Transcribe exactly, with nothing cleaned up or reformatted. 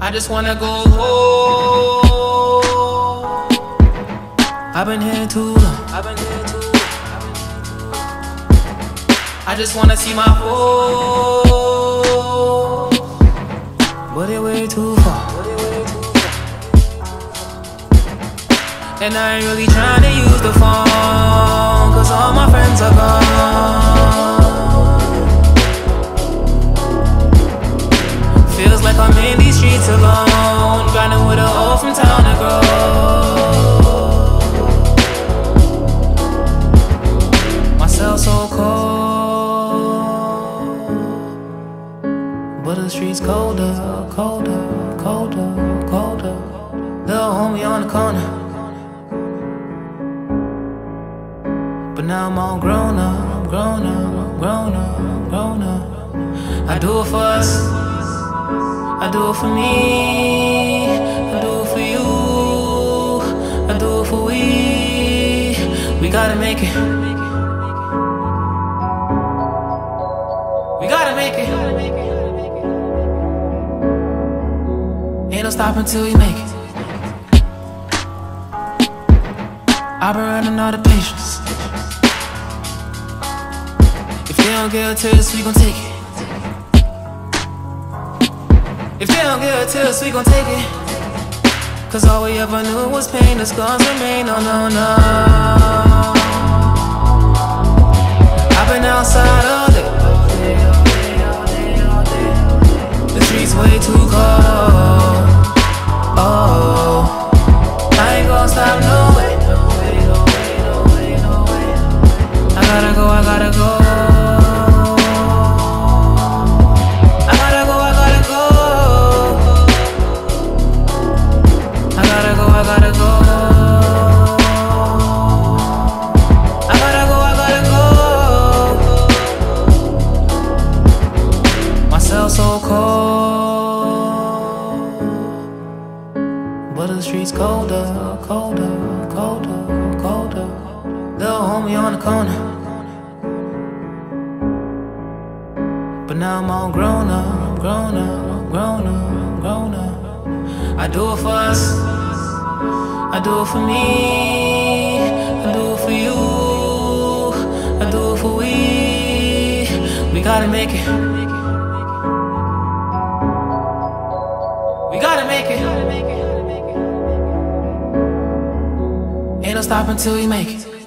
I just wanna go home. I've been here too long. I've been here too long. I just wanna see my home, but it way too far. And I ain't really trying to use the phone, cause all my friends are gone. Feels like I'm in these streets alone, grinding with a hoe from town to grow. My cell's so cold, but the streets colder, colder, colder, colder. Little homie on the corner, but now I'm all grown up, grown up, grown up, grown up. I do it for us, I do it for me, I do it for you, I do it for we. We gotta make it, we gotta make it. Ain't no stopping till we make it. I've been running out of patience. If they don't give it to us, we gon' take it. If they don't give it to us, we gon' take it. Cause all we ever knew was pain, the scars remain, oh no, no. I've been outside all day, the streets way too cold. Oh, I ain't gon' stop, no way. I gotta go, I gotta go. So cold, but the streets colder, colder, colder, colder. Little homie on the corner, but now I'm all grown up, grown up, grown up, grown up. I do it for us, I do it for me, I do it for you, I do it for we. We gotta make it, we gotta make it. Ain't no stopping till we make it.